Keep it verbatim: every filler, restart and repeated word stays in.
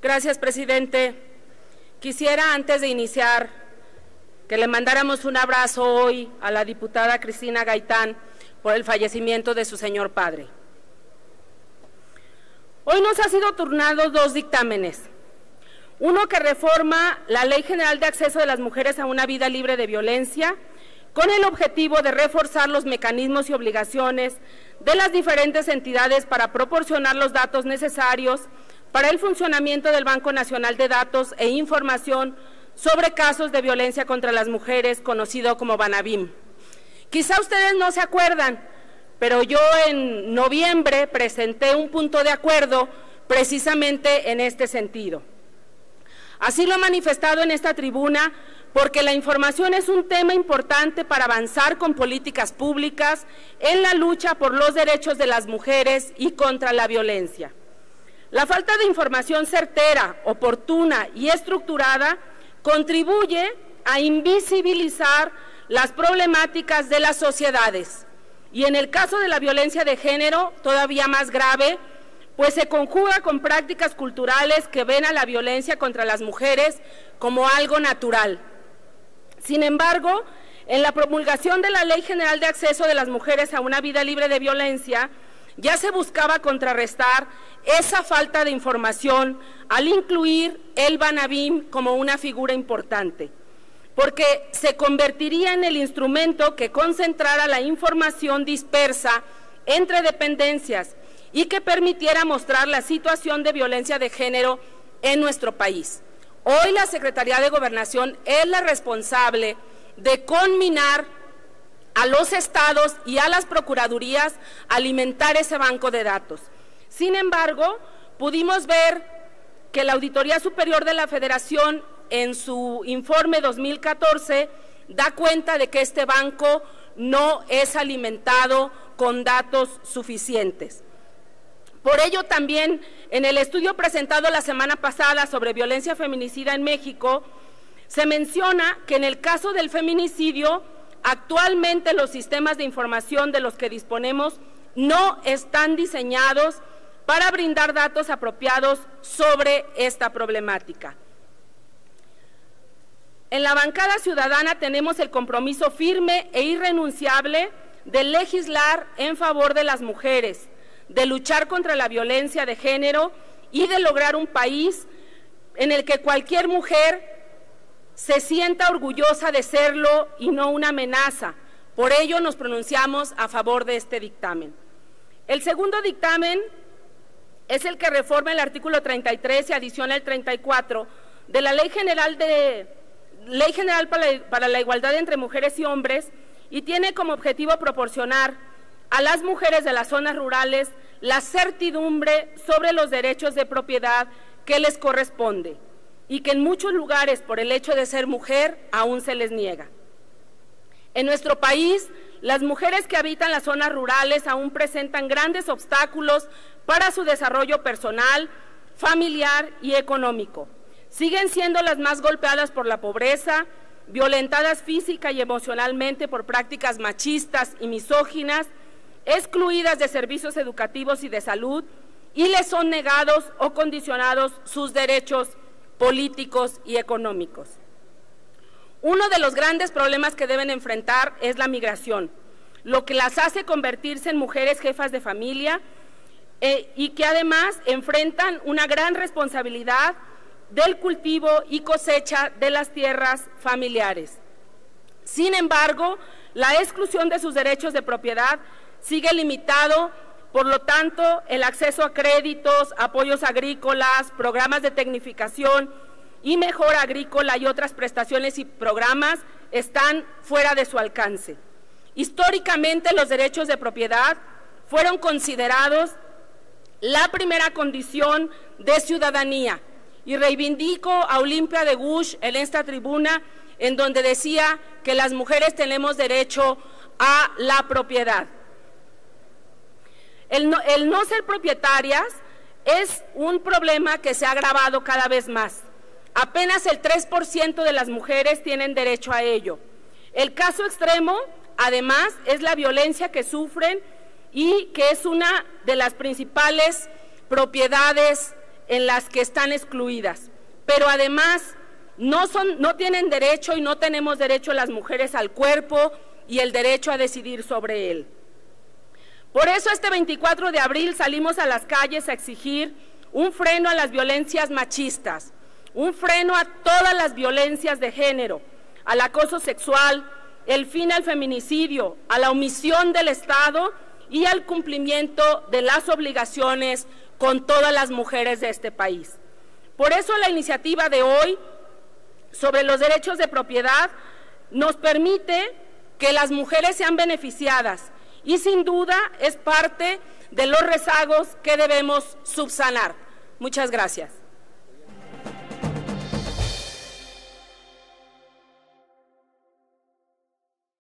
Gracias, presidente. Quisiera, antes de iniciar, que le mandáramos un abrazo hoy a la diputada Cristina Gaitán por el fallecimiento de su señor padre. Hoy nos ha sido turnado dos dictámenes. Uno que reforma la Ley General de Acceso de las Mujeres a una Vida Libre de Violencia, con el objetivo de reforzar los mecanismos y obligaciones de las diferentes entidades para proporcionar los datos necesarios para el funcionamiento del Banco Nacional de Datos e Información sobre casos de violencia contra las mujeres, conocido como Banabim. Quizá ustedes no se acuerdan, pero yo en noviembre presenté un punto de acuerdo precisamente en este sentido. Así lo he manifestado en esta tribuna porque la información es un tema importante para avanzar con políticas públicas en la lucha por los derechos de las mujeres y contra la violencia. La falta de información certera, oportuna y estructurada contribuye a invisibilizar las problemáticas de las sociedades y en el caso de la violencia de género todavía más grave, pues se conjuga con prácticas culturales que ven a la violencia contra las mujeres como algo natural. Sin embargo, en la promulgación de la Ley General de Acceso de las Mujeres a una Vida Libre de Violencia, ya se buscaba contrarrestar esa falta de información al incluir el Banabim como una figura importante, porque se convertiría en el instrumento que concentrara la información dispersa entre dependencias y que permitiera mostrar la situación de violencia de género en nuestro país. Hoy la Secretaría de Gobernación es la responsable de conminar a los estados y a las procuradurías a alimentar ese banco de datos. Sin embargo, pudimos ver que la Auditoría Superior de la Federación en su informe dos mil catorce da cuenta de que este banco no es alimentado con datos suficientes. Por ello también, en el estudio presentado la semana pasada sobre violencia feminicida en México, se menciona que en el caso del feminicidio, actualmente los sistemas de información de los que disponemos no están diseñados para brindar datos apropiados sobre esta problemática. En la bancada ciudadana tenemos el compromiso firme e irrenunciable de legislar en favor de las mujeres, de luchar contra la violencia de género y de lograr un país en el que cualquier mujer se sienta orgullosa de serlo y no una amenaza. Por ello nos pronunciamos a favor de este dictamen. El segundo dictamen es el que reforma el artículo treinta y tres y adiciona el treinta y cuatro de la Ley General, de, Ley General para, la, para la Igualdad entre Mujeres y Hombres y tiene como objetivo proporcionar a las mujeres de las zonas rurales la certidumbre sobre los derechos de propiedad que les corresponde y que en muchos lugares por el hecho de ser mujer aún se les niega. En nuestro país, las mujeres que habitan las zonas rurales aún presentan grandes obstáculos para su desarrollo personal, familiar y económico. Siguen siendo las más golpeadas por la pobreza, violentadas física y emocionalmente por prácticas machistas y misóginas, excluidas de servicios educativos y de salud, y les son negados o condicionados sus derechos políticos y económicos. Uno de los grandes problemas que deben enfrentar es la migración, lo que las hace convertirse en mujeres jefas de familia eh, y que además enfrentan una gran responsabilidad del cultivo y cosecha de las tierras familiares. Sin embargo, la exclusión de sus derechos de propiedad sigue limitado, por lo tanto, el acceso a créditos, apoyos agrícolas, programas de tecnificación y mejora agrícola y otras prestaciones y programas están fuera de su alcance. Históricamente, los derechos de propiedad fueron considerados la primera condición de ciudadanía y reivindico a Olimpia de Gush en esta tribuna en donde decía que las mujeres tenemos derecho a la propiedad. El no, el no ser propietarias es un problema que se ha agravado cada vez más. Apenas el tres por ciento de las mujeres tienen derecho a ello. El caso extremo, además, es la violencia que sufren y que es una de las principales propiedades en las que están excluidas, pero además no, son, no tienen derecho y no tenemos derecho las mujeres al cuerpo y el derecho a decidir sobre él. Por eso este veinticuatro de abril salimos a las calles a exigir un freno a las violencias machistas, un freno a todas las violencias de género, al acoso sexual, el fin al feminicidio, a la omisión del Estado y al cumplimiento de las obligaciones con todas las mujeres de este país. Por eso la iniciativa de hoy sobre los derechos de propiedad nos permite que las mujeres sean beneficiadas y sin duda es parte de los rezagos que debemos subsanar. Muchas gracias.